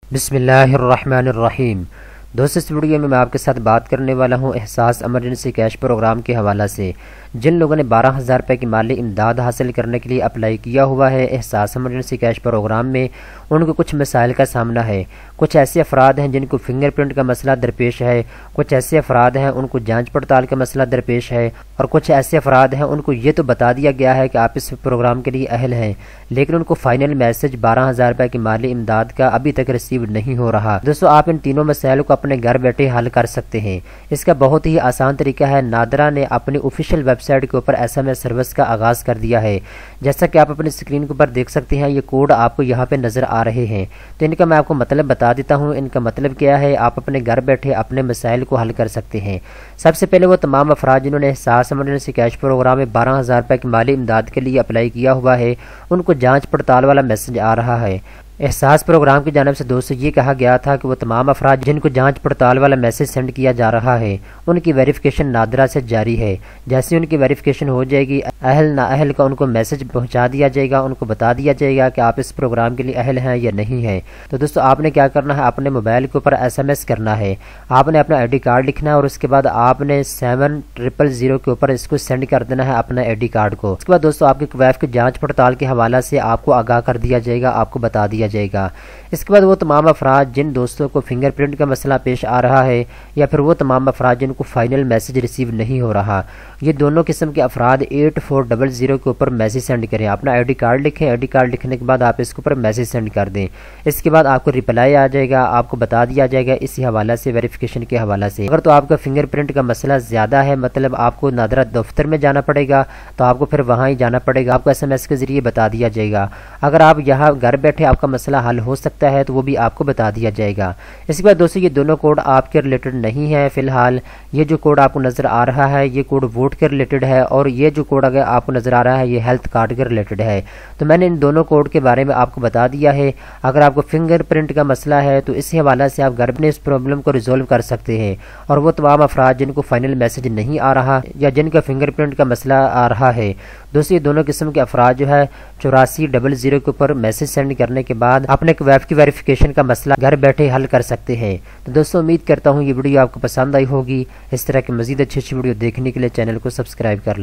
بسم اللہ الرحمن الرحیم۔ دوستو، اس ویڈیو میں آپ کے ساتھ بات کرنے والا ہوں احساس ایمرجنسی کیش پروگرام کے حوالہ سے۔ جن لوگوں نے 12,000 روپے کی مالی امداد حاصل کرنے کے لیے اپلائی کیا ہوا ہے احساس ایمرجنسی کیش پروگرام میں، ان کو کچھ مسائل کا سامنا ہے۔ کچھ ایسے افراد ہیں جن کو فنگر پرنٹ کا مسئلہ درپیش ہے، کچھ ایسے افراد ہیں ان کو جانچ پڑتال کا مسئلہ درپیش ہے، اور کچھ ایسے افراد ہیں ان کو یہ تو بتا دیا گیا ہے کہ آپ اس پروگرام کے لیے اہل ہیں، لیکن ان کو فائنل میسج 12,000 روپے کی مالی امداد کا ابھی تک ریسیو نہیں ہو رہا۔ دوستو، آپ ان تینوں مسائل کو اپنے گھر بیٹھے حل کر سکتے ہیں۔ اس کا بہت ہی آسان طریقہ ہے۔ نادرا نے اپنی آفیشیل ویب سائٹ کے اوپر SMS سروس کا آغاز کر دیا ہے۔ جیسا کہ آپ اپنی اسکرین کے اوپر دیکھ سکتے ہیں، یہ کوڈ آپ کو یہاں پہ نظر آ رہے ہیں، تو ان کا میں آپ کو مطلب بتا دیتا ہوں۔ ان کا مطلب کیا ہے، آپ اپنے گھر بیٹھے اپنے مسائل کو حل کر سکتے ہیں۔ سب سے پہلے وہ تمام افراد جنہوں نے احساس ایمرجنسی کیش پروگرام میں 12,000 روپے کی مالی امداد کے لیے اپلائی کیا ہوا ہے، ان کو جانچ پڑتال والا میسج آ رہا ہے۔ احساس پروگرام کی جانب سے دوستو یہ کہا گیا تھا کہ وہ تمام افراد جن کو جانچ پڑتال والا میسج سینڈ کیا جا رہا ہے، ان کی ویریفیکیشن نادرا سے جاری ہے۔ جیسے ان کی ویریفیکیشن ہو جائے گی، اہل نااہل کا ان کو میسج پہنچا دیا جائے گا، ان کو بتا دیا جائے گا کہ آپ اس پروگرام کے لیے اہل ہیں یا نہیں ہیں۔ تو دوستو، آپ نے کیا کرنا ہے، اپنے موبائل کے اوپر SMS کرنا ہے۔ آپ نے اپنا ID کارڈ لکھنا ہے، اور اس کے بعد آپ نے 7000 کے اوپر اس کو سینڈ کر دینا ہے اپنا ID کارڈ کو۔ اس کے بعد دوستو، آپ کے کویف کی جانچ پڑتال کے حوالہ سے آپ کو آگاہ کر دیا جائے گا، آپ کو بتا دیا جائے گا۔ اس کے بعد وہ تمام افراد جن دوستوں کو فنگر پرنٹ کا مسئلہ پیش آ رہا ہے، یا پھر وہ تمام افراد جن کو فائنل میسج ریسیو نہیں ہو رہا، یہ دونوں قسم کے افراد 8400 کے اوپر میسج سینڈ کریں۔ اپنا ID کارڈ لکھیں، ID کارڈ لکھنے کے بعد آپ اس کے اوپر میسج سینڈ کر دیں۔ اس کے بعد آپ کو ریپلائی آ جائے گا، آپ کو بتا دیا جائے گا اسی حوالہ سے، ویریفیکیشن کے حوالہ سے۔ اگر تو آپ کا فنگر پرنٹ کا مسئلہ زیادہ ہے، مطلب آپ کو نادرا دفتر میں جانا پڑے گا، تو آپ کو پھر وہاں ہی جانا پڑے گا، آپ کو SMS کے ذریعے بتا دیا جائے گا۔ اگر آپ یہاں گھر بیٹھے آپ کا مسئلہ حل ہو سکتا ہے تو وہ بھی آپ کو بتا دیا جائے گا۔ اس کے بعد دوستو، یہ دونوں کوڈ آپ کے ریلیٹڈ نہیں ہے فی الحال۔ یہ جو کوڈ آپ کو نظر آ رہا ہے، یہ کوڈ ووٹ کے ریلیٹڈ ہے، اور یہ جو کوڈ اگر آپ کو نظر آ رہا ہے، یہ ہیلتھ کارڈ کے ریلیٹڈ ہے۔ تو میں نے ان دونوں کوڈ کے بارے میں آپ کو بتا دیا ہے۔ اگر آپ کو فنگر پرنٹ کا مسئلہ ہے تو اسی حوالہ سے آپ گھر میں اس پرابلم کو ریزولو کر سکتے ہیں، اور وہ تمام افراد جن کو فائنل میسج نہیں آ رہا یا جن کا فنگر پرنٹ کا مسئلہ آ رہا ہے، دوستو یہ دونوں قسم کے افراد جو ہے 8400 کے اوپر میسج سینڈ کرنے کے بعد اپنے کویف کی ویریفیکیشن کا مسئلہ گھر بیٹھے حل کر سکتے ہیں۔ تو دوستو، امید کرتا ہوں یہ ویڈیو آپ کو پسند آئی ہوگی۔ اس طرح کی مزید اچھی ویڈیو دیکھنے کے لیے چینل کو سبسکرائب کر لیں۔